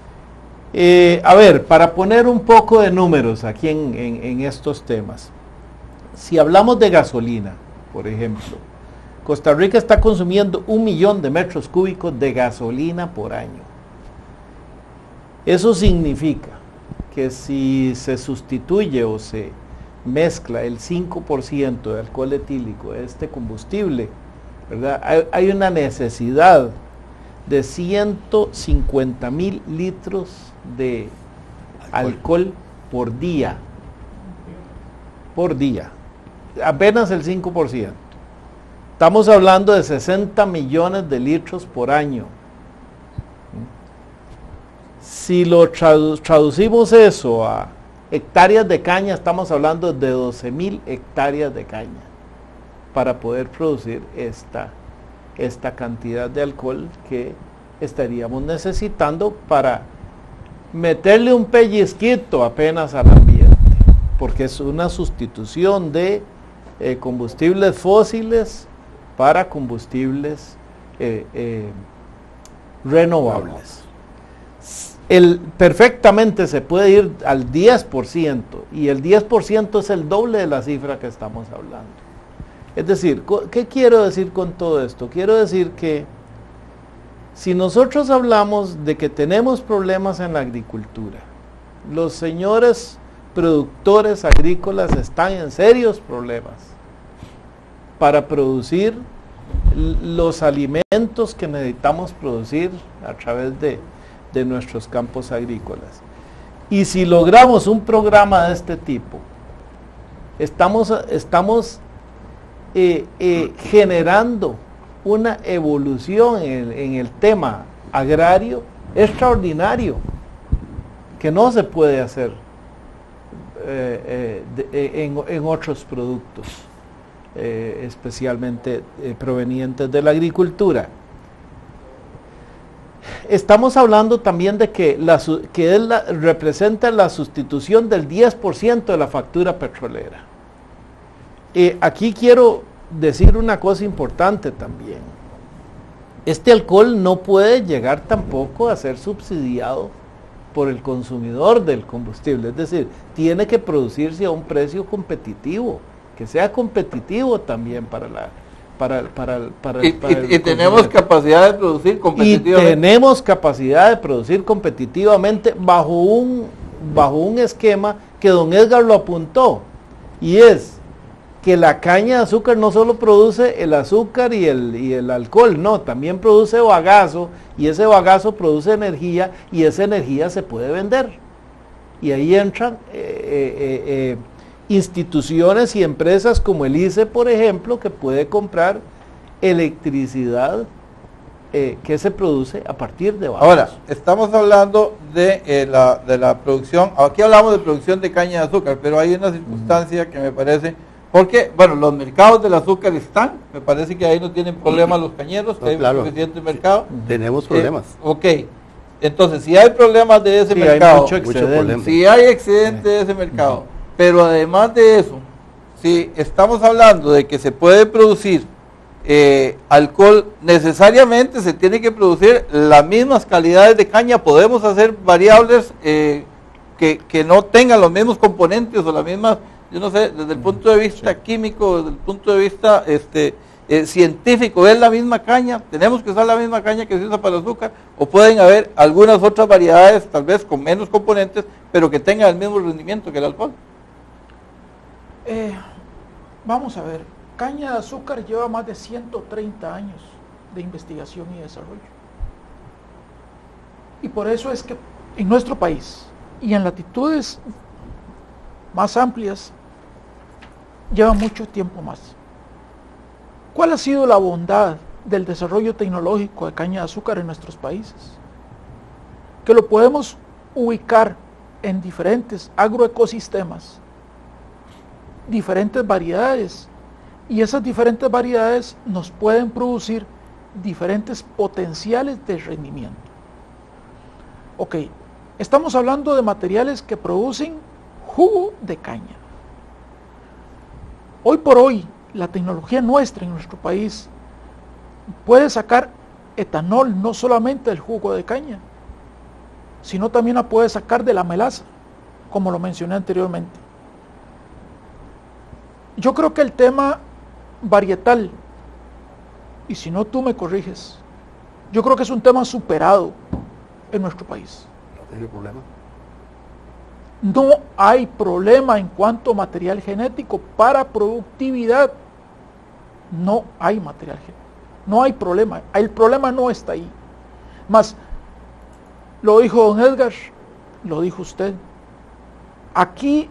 Eh, a ver, para poner un poco de números aquí en, en, en estos temas, si hablamos de gasolina, por ejemplo, Costa Rica está consumiendo un millón de metros cúbicos de gasolina por año. Eso significa que si se sustituye o se mezcla el cinco por ciento de alcohol etílico de este combustible, ¿verdad? Hay, hay una necesidad de ciento cincuenta mil litros de alcohol por día. Por día. Apenas el cinco por ciento. Estamos hablando de sesenta millones de litros por año. Si lo tradu traducimos eso a hectáreas de caña, estamos hablando de doce mil hectáreas de caña para poder producir esta, esta cantidad de alcohol que estaríamos necesitando para meterle un pellizquito apenas al ambiente, porque es una sustitución de eh, combustibles fósiles para combustibles eh, eh, renovables. El, perfectamente se puede ir al diez por ciento, y el diez por ciento es el doble de la cifra que estamos hablando. Es decir, ¿qué quiero decir con todo esto? Quiero decir que si nosotros hablamos de que tenemos problemas en la agricultura, los señores productores agrícolas están en serios problemas para producir los alimentos que necesitamos producir a través de, de nuestros campos agrícolas. Y si logramos un programa de este tipo, estamos, estamos eh, eh, generando una evolución en, en el tema agrario extraordinario, que no se puede hacer eh, eh, de, en, en otros productos, eh, especialmente eh, provenientes de la agricultura. Estamos hablando también de que, la, que es la, representa la sustitución del diez por ciento de la factura petrolera. Eh, aquí quiero decir una cosa importante también. Este alcohol no puede llegar tampoco a ser subsidiado por el consumidor del combustible, es decir, tiene que producirse a un precio competitivo, que sea competitivo también para la para, para, para, y, para y, y tenemos capacidad de producir competitivamente. Y tenemos capacidad de producir competitivamente bajo un bajo un esquema que don Edgar lo apuntó, y es que la caña de azúcar no solo produce el azúcar y el, y el alcohol, no, también produce bagazo, y ese bagazo produce energía, y esa energía se puede vender. Y ahí entran eh, eh, eh, instituciones y empresas como el I C E, por ejemplo, que puede comprar electricidad eh, que se produce a partir de bagazo. Ahora, estamos hablando de, eh, la, de la producción, aquí hablamos de producción de caña de azúcar, pero hay una circunstancia uh-huh. que me parece... Porque, bueno, los mercados del azúcar están, me parece que ahí no tienen problemas los cañeros, que no, hay claro. suficiente mercado. Tenemos problemas. Eh, ok, entonces si hay problemas de ese sí, mercado, hay mucho excedente. si hay excedente de ese mercado, uh-huh. pero además de eso, si estamos hablando de que se puede producir eh, alcohol, necesariamente se tiene que producir las mismas calidades de caña, podemos hacer variables eh, que, que no tengan los mismos componentes o las mismas... Yo no sé, desde el punto de vista sí. químico, desde el punto de vista este, eh, científico, ¿es la misma caña? ¿Tenemos que usar la misma caña que se usa para el azúcar? ¿O pueden haber algunas otras variedades, tal vez con menos componentes, pero que tengan el mismo rendimiento que el alcohol? Eh, vamos a ver, caña de azúcar lleva más de ciento treinta años de investigación y desarrollo. Y por eso es que en nuestro país y en latitudes más amplias, lleva mucho tiempo más. ¿Cuál ha sido la bondad del desarrollo tecnológico de caña de azúcar en nuestros países? Que lo podemos ubicar en diferentes agroecosistemas, diferentes variedades, y esas diferentes variedades nos pueden producir diferentes potenciales de rendimiento. Ok, estamos hablando de materiales que producen jugo de caña. Hoy por hoy, la tecnología nuestra en nuestro país puede sacar etanol no solamente del jugo de caña, sino también la puede sacar de la melaza, como lo mencioné anteriormente. Yo creo que el tema varietal, y si no tú me corriges, yo creo que es un tema superado en nuestro país. No tiene problema. No hay problema en cuanto a material genético para productividad. No hay material genético. No hay problema. El problema no está ahí. Más, lo dijo don Edgar, lo dijo usted. Aquí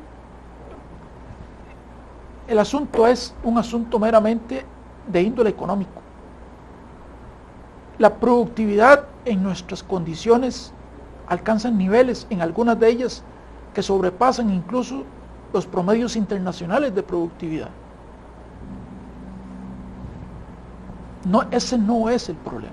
el asunto es un asunto meramente de índole económico. La productividad en nuestras condiciones alcanza niveles, en algunas de ellas, que sobrepasan incluso los promedios internacionales de productividad. No, ese no es el problema.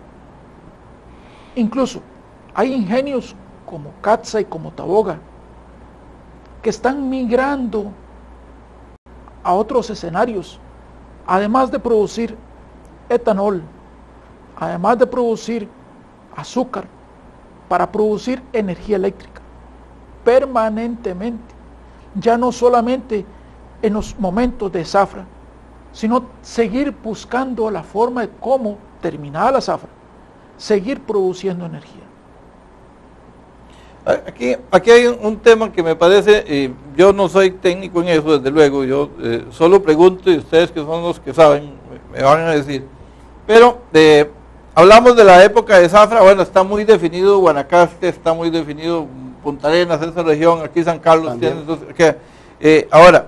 Incluso hay ingenios como Catza y como Taboga que están migrando a otros escenarios, además de producir etanol, además de producir azúcar, para producir energía eléctrica permanentemente, ya no solamente en los momentos de zafra, sino seguir buscando la forma de cómo, terminada la zafra, seguir produciendo energía. Aquí, aquí hay un, un tema que me parece, eh, yo no soy técnico en eso, desde luego, yo eh, solo pregunto y ustedes que son los que saben, me, me van a decir. Pero eh, hablamos de la época de zafra, bueno, está muy definido Guanacaste, está muy definido Punta Arenas, esa región, aquí San Carlos tiene, entonces, que, eh, ahora,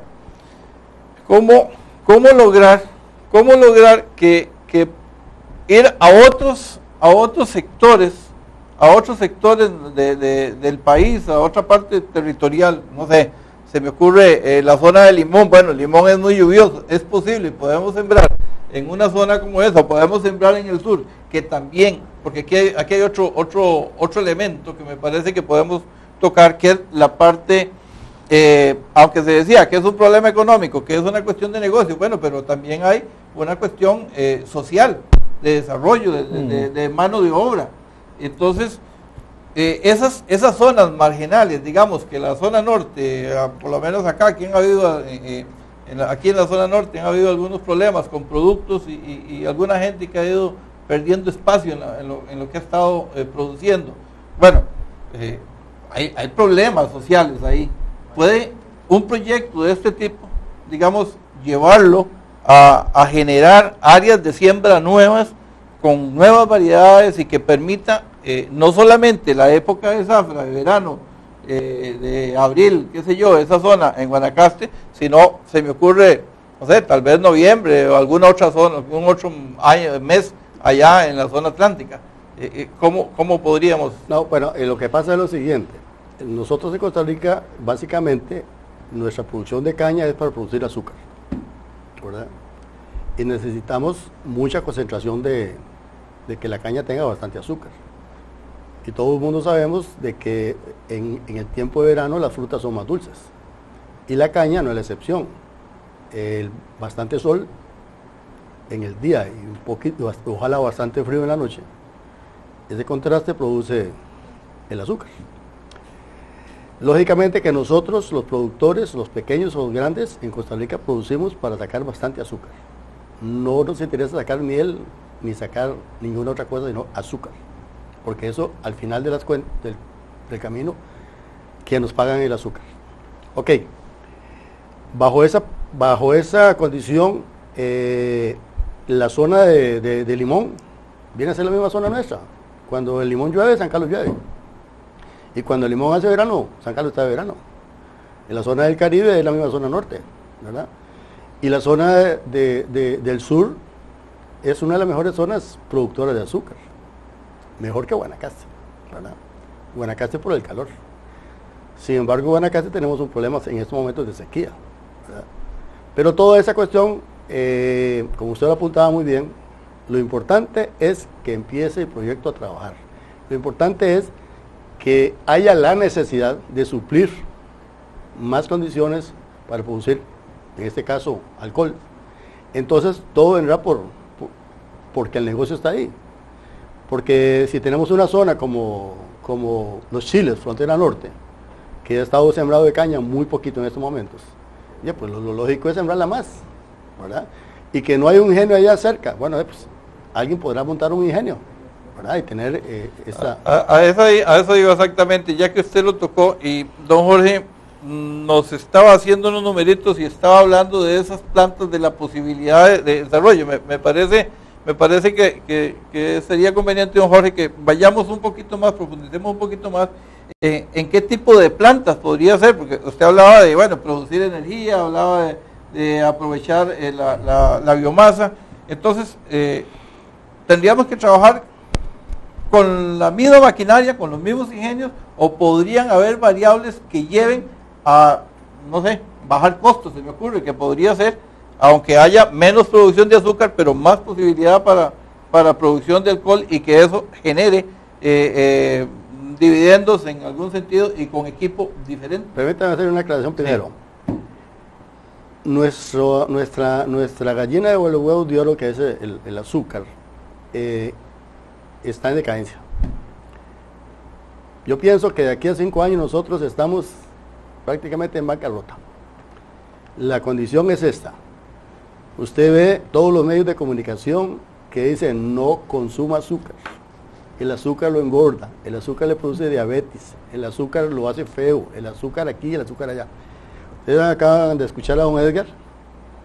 ¿cómo, cómo lograr, cómo lograr que, que ir a otros, a otros sectores, a otros sectores de, de, del país, a otra parte territorial, no sé, se me ocurre eh, la zona de Limón, bueno, Limón es muy lluvioso, es posible, podemos sembrar en una zona como esa, podemos sembrar en el sur, que también, porque aquí hay, aquí hay otro, otro, otro elemento que me parece que podemos tocar, que es la parte, eh, aunque se decía que es un problema económico, que es una cuestión de negocio, bueno, pero también hay una cuestión eh, social, de desarrollo, de, de, de, de mano de obra. Entonces, eh, esas, esas zonas marginales, digamos que la zona norte, eh, por lo menos acá, aquí, han habido, eh, en la, aquí en la zona norte han habido algunos problemas con productos y, y, y alguna gente que ha ido perdiendo espacio en, la, en, lo, en lo que ha estado eh, produciendo. Bueno, eh, hay, hay problemas sociales ahí. ¿Puede un proyecto de este tipo, digamos, llevarlo a, a generar áreas de siembra nuevas, con nuevas variedades y que permita eh, no solamente la época de zafra, de verano, eh, de abril, qué sé yo, esa zona en Guanacaste, sino se me ocurre, no sé, tal vez noviembre o alguna otra zona, algún otro año, mes allá en la zona atlántica? Eh, eh, ¿cómo, ¿Cómo podríamos? No, bueno, eh, lo que pasa es lo siguiente, nosotros en Costa Rica, básicamente, nuestra producción de caña es para producir azúcar, ¿verdad? Y necesitamos mucha concentración de, de que la caña tenga bastante azúcar. Y todo el mundo sabemos de que en, en el tiempo de verano las frutas son más dulces. Y la caña no es la excepción. El bastante sol en el día y un poquito, ojalá bastante frío en la noche, ese contraste produce el azúcar. Lógicamente que nosotros, los productores, los pequeños o los grandes, en Costa Rica producimos para sacar bastante azúcar. No nos interesa sacar miel ni sacar ninguna otra cosa, sino azúcar. Porque eso, al final de las cuentas, del, del camino, que nos pagan el azúcar. Ok, bajo esa, bajo esa condición, eh, la zona de, de, de Limón viene a ser la misma zona nuestra. Cuando el Limón llueve, San Carlos llueve. Y cuando el Limón hace verano, San Carlos está de verano. En la zona del Caribe es la misma zona norte, ¿verdad? Y la zona de, de, de, del sur es una de las mejores zonas productoras de azúcar. Mejor que Guanacaste, ¿verdad? Guanacaste por el calor. Sin embargo, Guanacaste tenemos un problema en estos momentos de sequía, ¿verdad? Pero toda esa cuestión, eh, como usted lo apuntaba muy bien, lo importante es que empiece el proyecto a trabajar. Lo importante es que haya la necesidad de suplir más condiciones para producir, en este caso, alcohol. Entonces, todo vendrá por, por porque el negocio está ahí. Porque si tenemos una zona como, como los Chiles, frontera norte, que ha estado sembrado de caña muy poquito en estos momentos, ya pues lo, lo lógico es sembrarla más, ¿verdad? Y que no hay un ingenio allá cerca, bueno, pues alguien podrá montar un ingenio, ¿verdad? Y tener eh, esta... A, a, eso, a eso digo exactamente, ya que usted lo tocó y don Jorge nos estaba haciendo unos numeritos y estaba hablando de esas plantas, de la posibilidad de, de desarrollo. Me, me parece, me parece que, que, que sería conveniente, don Jorge, que vayamos un poquito más, profundicemos un poquito más eh, en qué tipo de plantas podría ser, porque usted hablaba de, bueno, producir energía, hablaba de, de aprovechar eh, la, la, la biomasa. Entonces, eh, tendríamos que trabajar con la misma maquinaria, con los mismos ingenios, o podrían haber variables que lleven a, no sé, bajar costos, se me ocurre, que podría ser, aunque haya menos producción de azúcar, pero más posibilidad para, para producción de alcohol y que eso genere eh, eh, dividendos en algún sentido y con equipo diferente. Permítanme hacer una aclaración primero. Sí. Nuestro, nuestra, nuestra gallina de los huevos de oro, que es el, el azúcar, eh, está en decadencia. Yo pienso que de aquí a cinco años nosotros estamos prácticamente en bancarrota. La condición es esta. Usted ve todos los medios de comunicación que dicen no consuma azúcar. El azúcar lo engorda, el azúcar le produce diabetes, el azúcar lo hace feo, el azúcar aquí, el azúcar allá. Ustedes acaban de escuchar a don Edgar,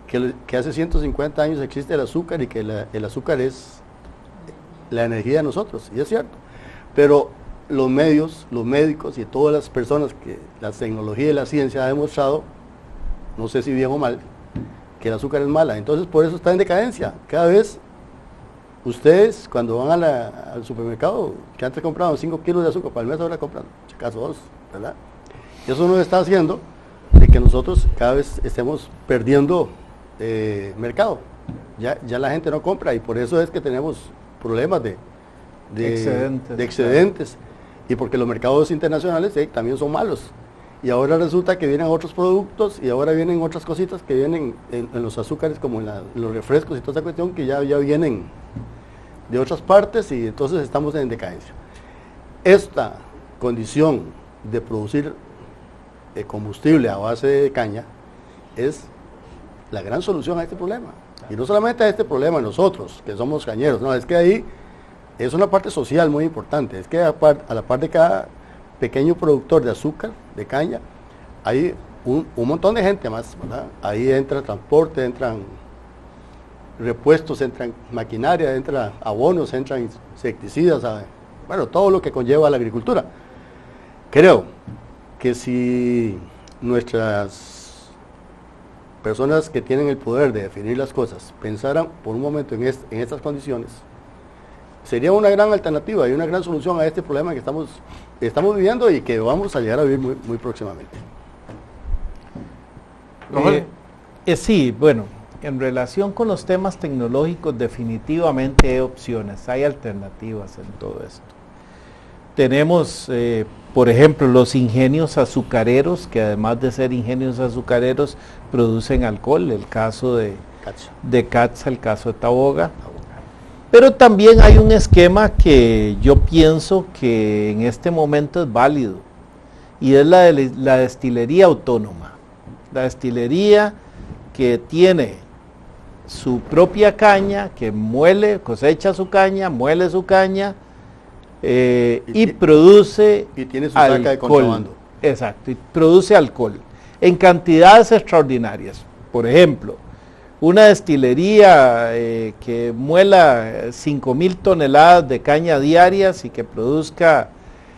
que, que hace ciento cincuenta años existe el azúcar y que la, el azúcar es la energía de nosotros, y es cierto. Pero los medios, los médicos y todas las personas que la tecnología y la ciencia ha demostrado, no sé si bien o mal, que el azúcar es mala. Entonces por eso está en decadencia. Cada vez ustedes cuando van a la, al supermercado, que antes compraban cinco kilos de azúcar para el mes, ahora compran, si acaso dos, ¿verdad? Y eso nos está haciendo de que nosotros cada vez estemos perdiendo eh, mercado. Ya, ya la gente no compra y por eso es que tenemos problemas de, de excedentes, de excedentes claro. Y porque los mercados internacionales eh, también son malos. Y ahora resulta que vienen otros productos y ahora vienen otras cositas que vienen en, en los azúcares, como en, la, en los refrescos y toda esa cuestión, que ya, ya vienen de otras partes y entonces estamos en decadencia. Esta condición de producir eh, combustible a base de caña es la gran solución a este problema. Y no solamente a este problema nosotros, que somos cañeros, no, es que ahí es una parte social muy importante, es que a, par, a la par de cada pequeño productor de azúcar, de caña, hay un, un montón de gente más, ¿verdad? Ahí entra transporte, entran repuestos, entran maquinaria, entran abonos, entran insecticidas, ¿sabe? Bueno, todo lo que conlleva la agricultura. Creo que si nuestras personas que tienen el poder de definir las cosas pensaran por un momento en, est en estas condiciones, sería una gran alternativa y una gran solución a este problema que estamos, estamos viviendo y que vamos a llegar a vivir muy, muy próximamente. Eh, eh, sí, bueno, en relación con los temas tecnológicos definitivamente hay opciones, hay alternativas en todo esto. Tenemos, eh, por ejemplo, los ingenios azucareros, que además de ser ingenios azucareros, producen alcohol, el caso de Catza, de Catza el caso de Taboga. Pero también hay un esquema que yo pienso que en este momento es válido, y es la de la destilería autónoma. La destilería que tiene su propia caña, que muele, cosecha su caña, muele su caña, eh, y, y produce y tiene su saca de contrabando. Exacto, y produce alcohol en cantidades extraordinarias. Por ejemplo, una destilería eh, que muela cinco mil toneladas de caña diarias y que produzca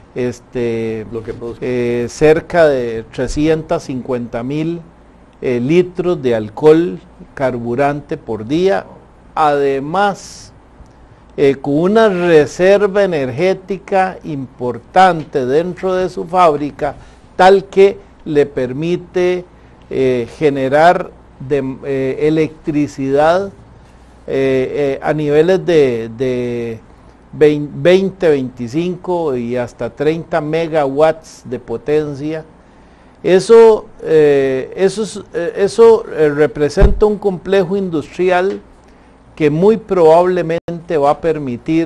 este, Lo que produzca. Eh, cerca de trescientos cincuenta mil eh, litros de alcohol carburante por día, además eh, con una reserva energética importante dentro de su fábrica, tal que le permite eh, generar de eh, electricidad eh, eh, a niveles de, de veinte, veinticinco y hasta treinta megawatts de potencia. Eso, eh, eso, es, eh, eso eh, representa un complejo industrial que muy probablemente va a permitir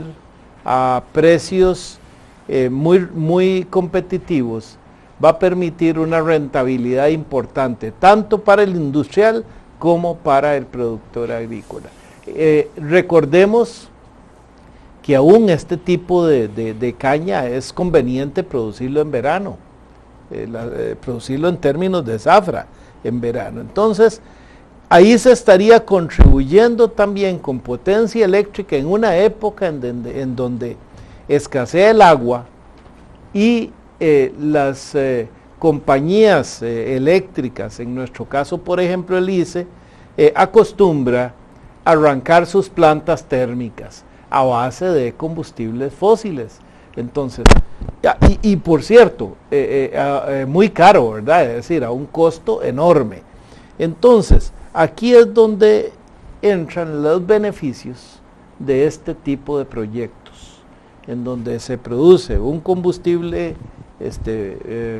a precios eh, muy, muy competitivos, va a permitir una rentabilidad importante, tanto para el industrial como para el productor agrícola. Eh, recordemos que aún este tipo de, de, de caña es conveniente producirlo en verano, eh, la, eh, producirlo en términos de zafra en verano. Entonces, ahí se estaría contribuyendo también con potencia eléctrica en una época en, de, en donde escasea el agua y Eh, las eh, compañías eh, eléctricas, en nuestro caso por ejemplo el I C E, eh, acostumbra a arrancar sus plantas térmicas a base de combustibles fósiles. Entonces, y, y por cierto, eh, eh, eh, muy caro, ¿verdad? Es decir, a un costo enorme. Entonces, aquí es donde entran los beneficios de este tipo de proyectos, en donde se produce un combustible este eh,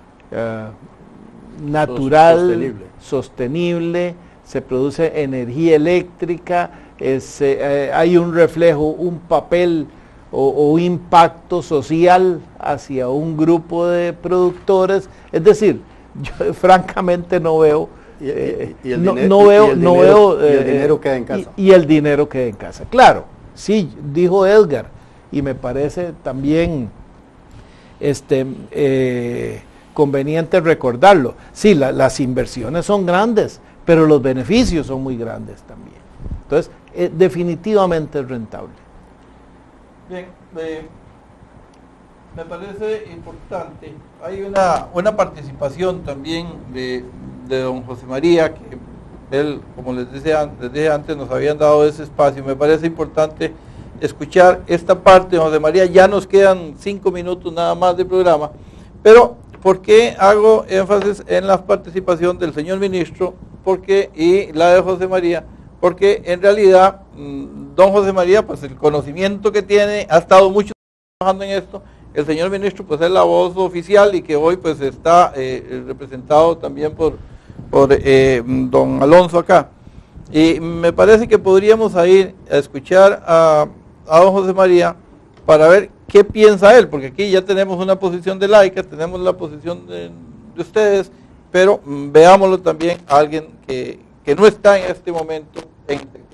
uh, natural, sostenible. sostenible, se produce energía eléctrica, es, eh, hay un reflejo, un papel o, o impacto social hacia un grupo de productores. Es decir, yo francamente no veo, eh, y, y, y no, dinero, no veo, y no dinero, veo, y el eh, dinero queda en casa. Y, y el dinero queda en casa. Claro, sí, dijo Edgar, y me parece también Este, eh, conveniente recordarlo. Sí, la, las inversiones son grandes, pero los beneficios son muy grandes también. Entonces, eh, definitivamente es rentable. Bien, eh, me parece importante. Hay una, una participación también de, de don José María, que él, como les decía, les dije antes, nos habían dado ese espacio. Me parece importante escuchar esta parte de José María. Ya nos quedan cinco minutos nada más de programa, pero ¿por qué hago énfasis en la participación del señor ministro? Porque, y la de José María, porque en realidad don José María, pues el conocimiento que tiene, ha estado mucho trabajando en esto. El señor ministro pues es la voz oficial y que hoy pues está eh, representado también por, por eh, don Alonso acá. Y me parece que podríamos ir a escuchar a, a don José María para ver qué piensa él, porque aquí ya tenemos una posición de laica, tenemos la posición de, de ustedes, pero mm, veámoslo también a alguien que, que no está en este momento en el sector.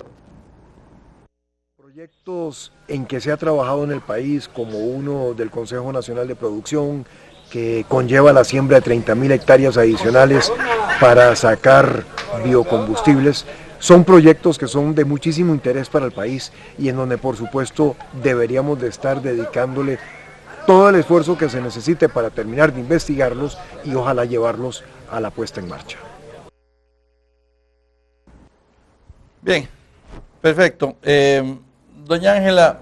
Proyectos en que se ha trabajado en el país, como uno del Consejo Nacional de Producción, que conlleva la siembra de treinta mil hectáreas adicionales para sacar biocombustibles, son proyectos que son de muchísimo interés para el país y en donde por supuesto deberíamos de estar dedicándole todo el esfuerzo que se necesite para terminar de investigarlos y ojalá llevarlos a la puesta en marcha. Bien, perfecto. Eh, doña Ángela,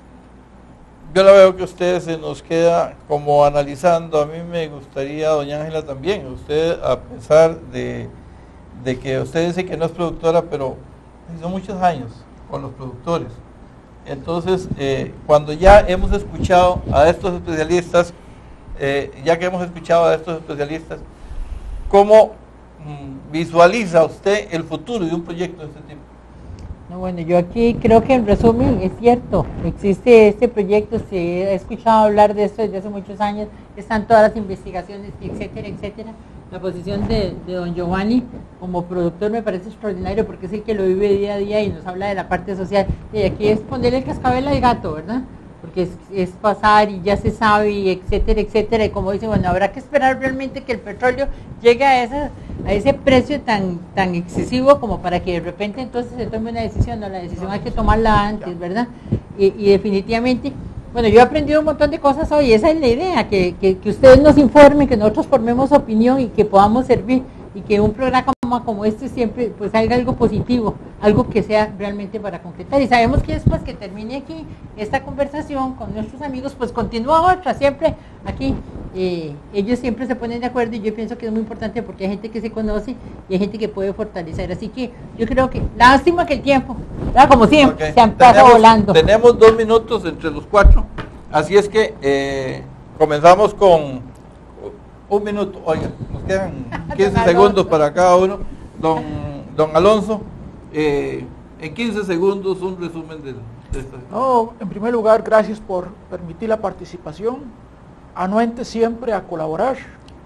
yo la veo que usted se nos queda como analizando. A mí me gustaría, doña Ángela, también, usted, a pesar de, de que usted dice que no es productora, pero hizo muchos años con los productores. Entonces, eh, cuando ya hemos escuchado a estos especialistas, eh, ya que hemos escuchado a estos especialistas, ¿cómo mm, visualiza usted el futuro de un proyecto de este tipo? No, bueno, yo aquí creo que en resumen es cierto, existe este proyecto, se ha escuchado hablar de esto desde hace muchos años, están todas las investigaciones, etcétera, etcétera. La posición de, de don Giovanni como productor me parece extraordinario porque es el que lo vive día a día y nos habla de la parte social. Y aquí es ponerle el cascabel al gato, ¿verdad? Porque es, es pasar y ya se sabe, y etcétera, etcétera. Y como dice, bueno, habrá que esperar realmente que el petróleo llegue a, esa, a ese precio tan, tan excesivo como para que de repente entonces se tome una decisión. No, la decisión hay que tomarla antes, ¿verdad? Y, y definitivamente... Bueno, yo he aprendido un montón de cosas hoy, esa es la idea, que, que, que ustedes nos informen, que nosotros formemos opinión y que podamos servir, y que un programa como este siempre pues salga algo positivo, algo que sea realmente para concretar. Y sabemos que después que termine aquí esta conversación con nuestros amigos, pues continúa otra, siempre aquí, eh, ellos siempre se ponen de acuerdo y yo pienso que es muy importante porque hay gente que se conoce y hay gente que puede fortalecer. Así que yo creo que, lástima que el tiempo, ¿verdad? Como siempre, okay, se han pasado volando. Tenemos dos minutos entre los cuatro, así es que eh, comenzamos con un minuto, oiga, nos quedan quince segundos para cada uno. Don, don Alonso, eh, en quince segundos un resumen de, de esta. No, en primer lugar, gracias por permitir la participación, anuente siempre a colaborar.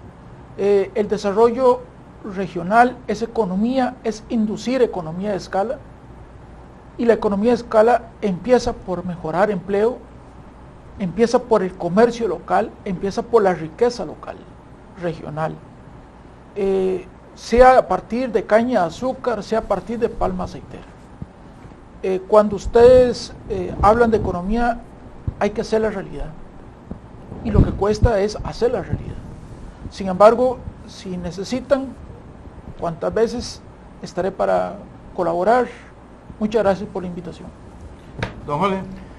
Eh, el desarrollo regional es economía, es inducir economía de escala, y la economía de escala empieza por mejorar empleo, empieza por el comercio local, empieza por la riqueza local, regional, eh, sea a partir de caña de azúcar, sea a partir de palma aceitera. Eh, cuando ustedes eh, hablan de economía, hay que hacer la realidad, y lo que cuesta es hacer la realidad. Sin embargo, si necesitan, cuantas veces estaré para colaborar. Muchas gracias por la invitación. Don Jorge.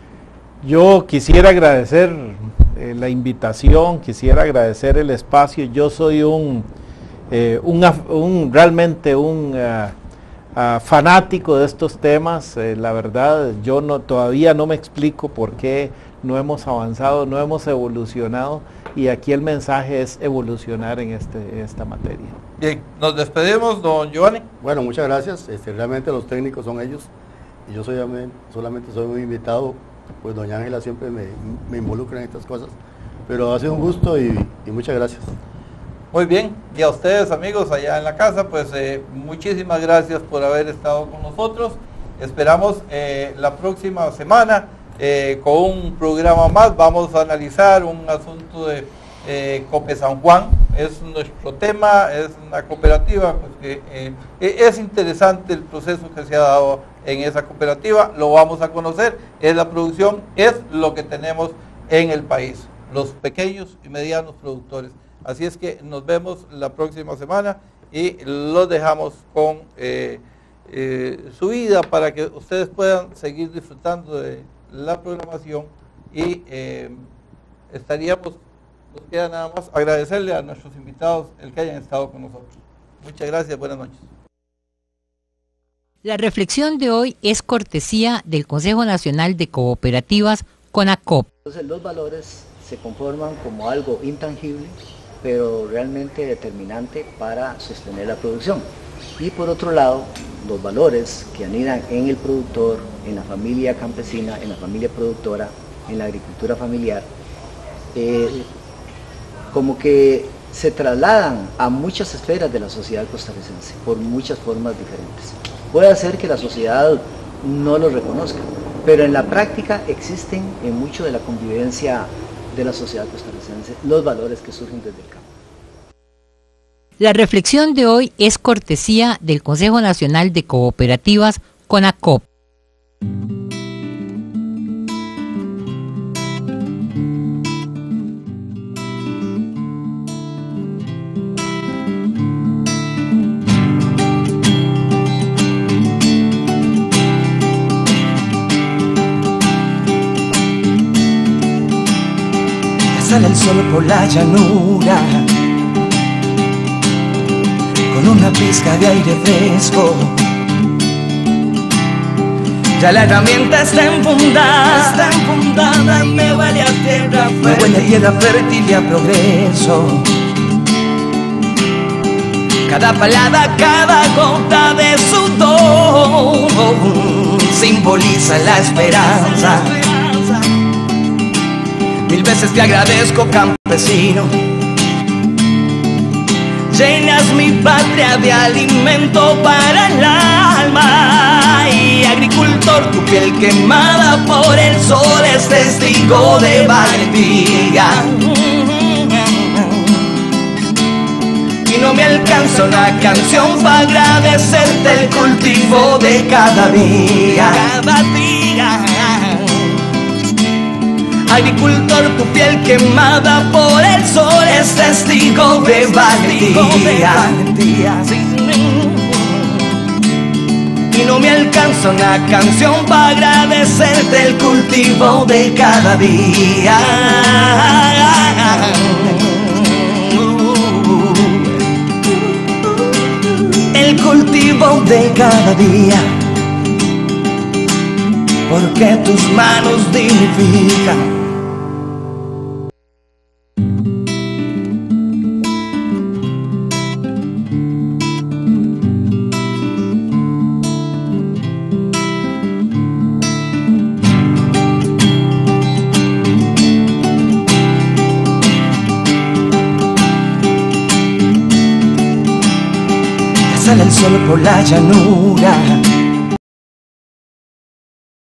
Yo quisiera agradecer eh, la invitación, quisiera agradecer el espacio. Yo soy un, eh, un, un realmente un uh, uh, fanático de estos temas. Eh, la verdad, yo no todavía no me explico por qué no hemos avanzado, no hemos evolucionado, y aquí el mensaje es evolucionar en este, esta materia. Bien, nos despedimos, don Giovanni. Bueno, muchas gracias. Este, realmente los técnicos son ellos, y yo soy, solamente soy un invitado. Pues doña Ángela siempre me, me involucra en estas cosas, pero ha sido un gusto y, y muchas gracias. Muy bien, y a ustedes amigos allá en la casa, pues eh, muchísimas gracias por haber estado con nosotros. Esperamos eh, la próxima semana eh, con un programa más. Vamos a analizar un asunto de eh, Cope San Juan. es nuestro tema, es una cooperativa, pues que eh, es interesante el proceso que se ha dado en esa cooperativa, lo vamos a conocer, es la producción, es lo que tenemos en el país, los pequeños y medianos productores. Así es que nos vemos la próxima semana y los dejamos con eh, eh, su vida para que ustedes puedan seguir disfrutando de la programación y eh, estaríamos, nos queda nada más agradecerle a nuestros invitados el que hayan estado con nosotros. Muchas gracias, buenas noches. La reflexión de hoy es cortesía del Consejo Nacional de Cooperativas, CONACOP. Entonces los valores se conforman como algo intangible, pero realmente determinante para sostener la producción. Y por otro lado, los valores que anidan en el productor, en la familia campesina, en la familia productora, en la agricultura familiar, eh, como que se trasladan a muchas esferas de la sociedad costarricense, por muchas formas diferentes. Puede ser que la sociedad no los reconozca, pero en la práctica existen en mucho de la convivencia de la sociedad costarricense los valores que surgen desde el campo. La reflexión de hoy es cortesía del Consejo Nacional de Cooperativas, CONACOP. Sale el sol por la llanura con una pizca de aire fresco. Ya la herramienta está enfundada, está enfundada y me huele a tierra fértil, me huele a tierra fértil y a progreso. Cada palabra, cada gota de sudor simboliza la esperanza. Mil veces te agradezco, campesino. Llenas mi patria de alimento para el alma. Y agricultor, tu piel quemada por el sol es testigo de valentía. Y no me alcanza una canción para agradecerte el cultivo de cada día. Cada día. Agricultor, tu piel quemada por el sol es testigo de valentía. Y no me alcanza una canción para agradecerte el cultivo de cada día. El cultivo de cada día, porque tus manos dignifican. Sale el sol por la llanura